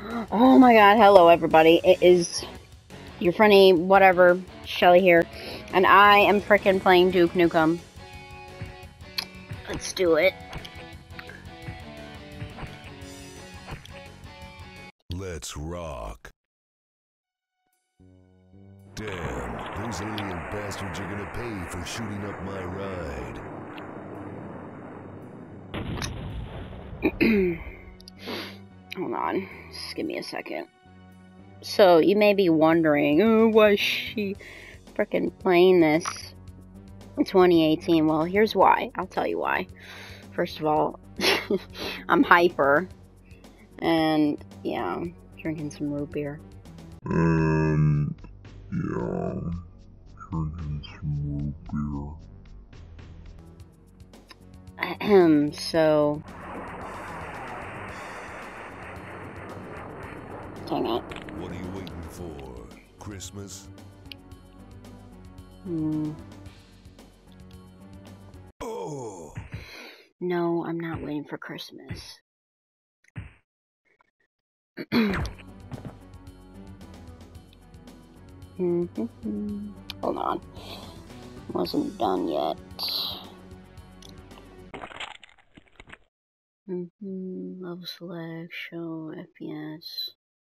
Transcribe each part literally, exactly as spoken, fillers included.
Oh my god, hello everybody. It is your friendly whatever, Shelly here. And I am frickin' playing Duke Nukem. Let's do it. Let's rock. Damn, those alien bastards are gonna pay for shooting up my ride. Hold on, just give me a second. So, you may be wondering, oh, why is she frickin' playing this in twenty eighteen? Well, here's why. I'll tell you why. First of all, I'm hyper. And, yeah, I'm drinking some root beer. And, yeah, drinking some root beer. Ahem, so... Dang it. What are you waiting for? Christmas? Hmm. Oh! No, I'm not waiting for Christmas. Hold on. Wasn't done yet. Mm-hmm. Level select, show F P S.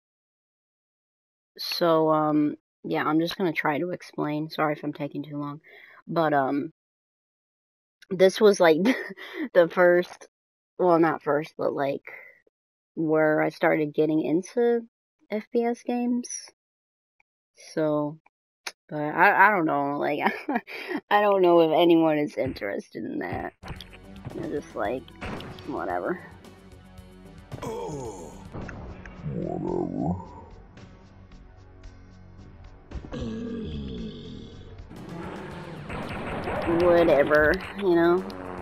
So, um, yeah, I'm just gonna try to explain. Sorry if I'm taking too long. But, um, this was like the first, well, not first, but like where I started getting into F P S games. So, but I, I don't know, like, I don't know if anyone is interested in that. They're just like, whatever. Oh! Whatever. Whatever, you know?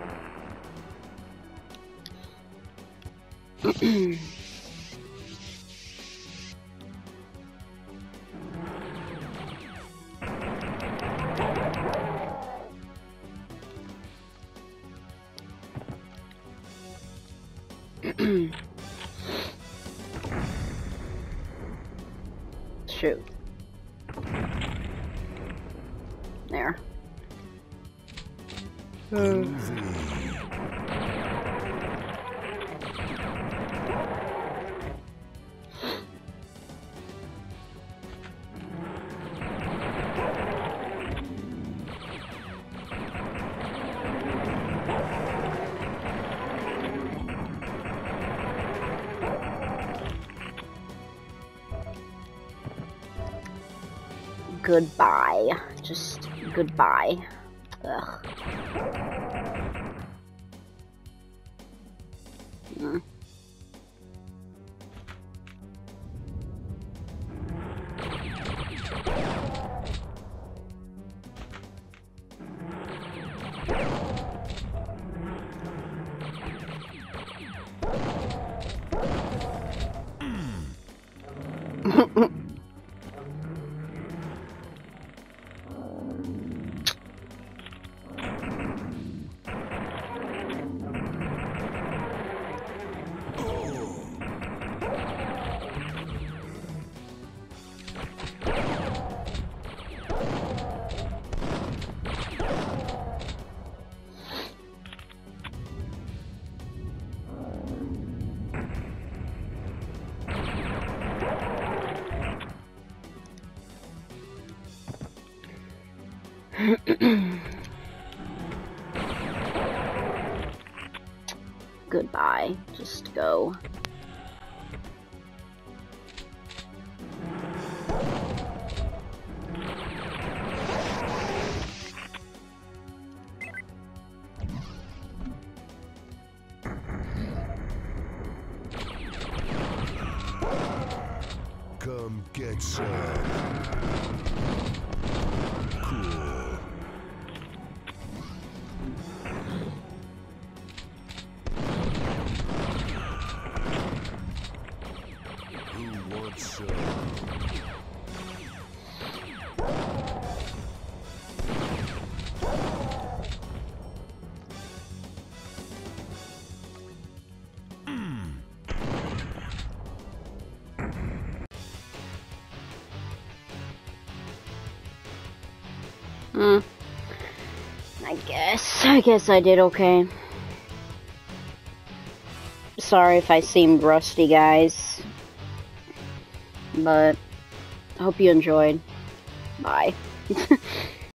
Shoot. There. Goodbye. Just goodbye. Ugh. Mm. Goodbye. Just go. Come get some. Cool. Who wants some? Hmm. I guess. I guess I did okay. Sorry if I seemed rusty, guys. But I hope you enjoyed. Bye.